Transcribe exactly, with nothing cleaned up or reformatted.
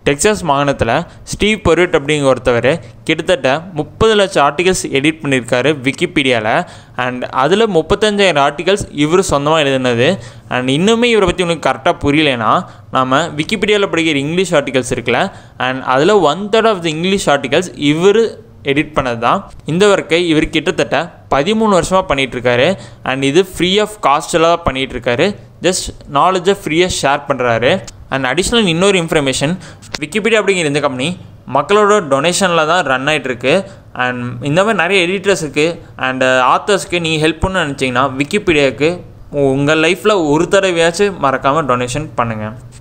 Texas மாகாணத்தில் Steve பொருட் அப்படிங்கிற ஒருத்தவர் கிட்டத்தட்ட முப்பது லட்சம் ஆர்டிகல்ஸ் எடிட் பண்ணியிருக்காரு விக்கிபீடியாவில். அண்ட் அதில் முப்பத்தஞ்சாயிரம் ஆர்டிகல்ஸ் இவர் சொந்தமாக எழுதுனது. அண்ட் இன்னுமே இவரை பற்றி உங்களுக்கு கரெக்டாக புரியலைன்னா நம்ம விக்கிபீடியாவில் படிக்கிற இங்கிலீஷ் ஆர்டிகல்ஸ் இருக்குல்ல, அண்ட் அதில் one third of the English articles இவர் எடிட் பண்ணது தான். இந்த ஒர்க்கை இவர் கிட்டத்தட்ட பதிமூணு வருஷமாக பண்ணிகிட்ருக்காரு. அண்ட் இது ஃப்ரீ ஆஃப் காஸ்ட்டில் தான் பண்ணிகிட்ருக்காரு. ஜஸ்ட் நாலேஜை ஃப்ரீயாக ஷேர் பண்ணுறாரு. அண்ட் அடிஷ்னல் இன்னொரு இன்ஃபர்மேஷன், விக்கிபீடியா அப்படிங்கிற இந்த கம்பெனி மக்களோட டொனேஷனில் தான் ரன் ஆகிட்டுருக்கு. அண்ட் இந்த மாதிரி நிறைய எடிட்டர்ஸுக்கு அண்ட் ஆத்தர்ஸ்க்கு நீங்கள் ஹெல்ப் பண்ணணும்னு நினச்சிங்கன்னா விக்கிபீடியாவுக்கு உங்கள் லைஃப்பில் ஒரு தடவையாச்சும் மறக்காமல் டொனேஷன் பண்ணுங்கள்.